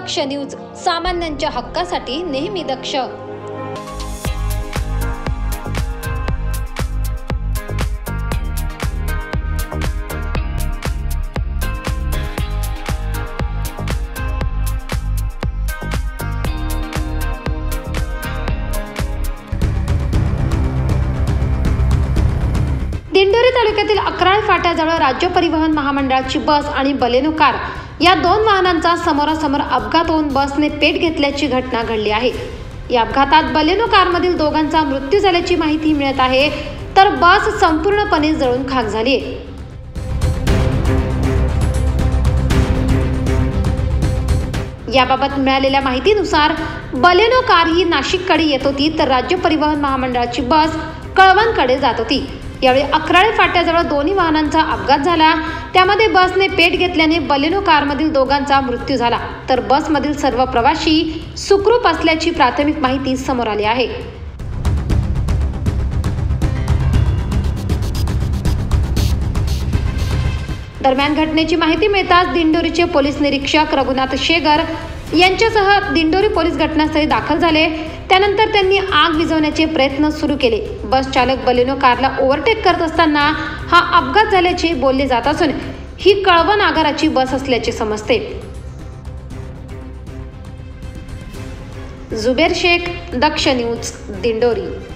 दक्ष news, सामान्यांच्या हक्कासाठी नेहमी दक्ष। दिंडोरी तालुक्यातील अक्राळ फाट्याजवळ राज्य परिवहन महामंडळाची बस आणि बलेनो कार या दोन वाहनांचा समोरासमोर अपघात होऊन बसने पेट घेतल्याची घटना घडली आहे। या अपघातात बलेनो कारमधील दोघांचा मृत्यू झाल्याची माहिती मिळत आहे, तर बस संपूर्णपणे जळून खाक झाली आहे। याबाबत मिळालेल्या माहितीनुसार बलेनो कार ही नाशिककडे येत होती, तर राज्य परिवहन महामंडळाची बस कळवणकडे जात होती। यावेळी अक्राळे फाट्याजवळ दोन्ही वाहनांचा अपघात झाला। त्यामध्ये बसने पेट घेतल्याने बलेनो कारमधील दोघांचा मृत्यू झाला, तर बसमधील सर्व प्रवासी सुखरूप असल्याची प्राथमिक माहिती समोर आली आहे। दरम्यान घटनेची माहिती मिळताच दिंडोरीचे पोलीस निरीक्षक रघुनाथ शेगर यांच्यासह दिंडोरी पोलीस घटनास्थळी दाखल झाले। त्यानंतर त्यांनी आग विझवण्याचे प्रयत्न सुरू केले। बस चालक बलेनो कारला ओव्हरटेक करत असताना हा अपघात झाल्याचे बोलले जात असून ही कळवण आगाराची बस असल्याचे समजते। जुबेर शेख, दक्ष न्यूज, दिंडोरी।